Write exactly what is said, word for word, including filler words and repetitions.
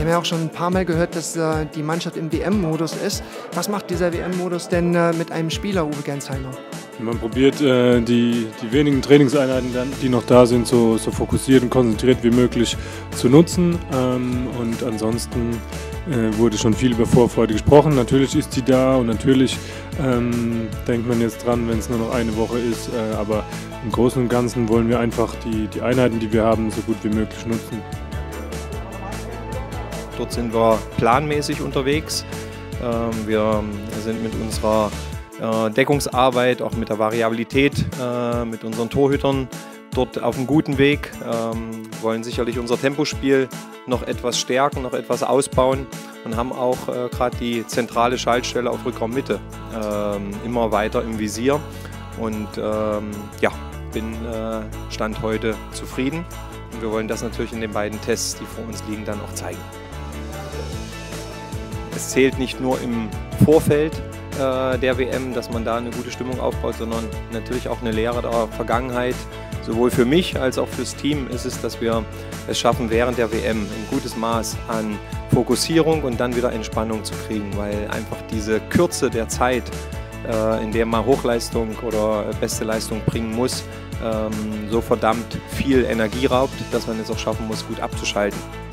haben ja auch schon ein paar Mal gehört, dass äh, die Mannschaft im W M-Modus ist. Was macht dieser W M-Modus denn äh, mit einem Spieler, Uwe Gensheimer? Man probiert äh, die, die wenigen Trainingseinheiten, die noch da sind, so, so fokussiert und konzentriert wie möglich zu nutzen. Ähm, und ansonsten äh, wurde schon viel über Vorfreude gesprochen. Natürlich ist sie da und natürlich ähm, denkt man jetzt dran, wenn es nur noch eine Woche ist. Äh, aber im Großen und Ganzen wollen wir einfach die, die Einheiten, die wir haben, so gut wie möglich nutzen. Dort sind wir planmäßig unterwegs. Ähm, wir sind mit unserer Deckungsarbeit, auch mit der Variabilität, äh, mit unseren Torhütern dort auf einem guten Weg. Ähm, wollen sicherlich unser Tempospiel noch etwas stärken, noch etwas ausbauen und haben auch äh, gerade die zentrale Schaltstelle auf Rückraummitte äh, immer weiter im Visier. Und ähm, ja, bin äh, Stand heute zufrieden. Und wir wollen das natürlich in den beiden Tests, die vor uns liegen, dann auch zeigen. Es zählt nicht nur im Vorfeld der W M, dass man da eine gute Stimmung aufbaut, sondern natürlich auch eine Lehre der Vergangenheit. Sowohl für mich als auch fürs Team ist es, dass wir es schaffen, während der W M ein gutes Maß an Fokussierung und dann wieder Entspannung zu kriegen, weil einfach diese Kürze der Zeit, in der man Hochleistung oder beste Leistung bringen muss, so verdammt viel Energie raubt, dass man es auch schaffen muss, gut abzuschalten.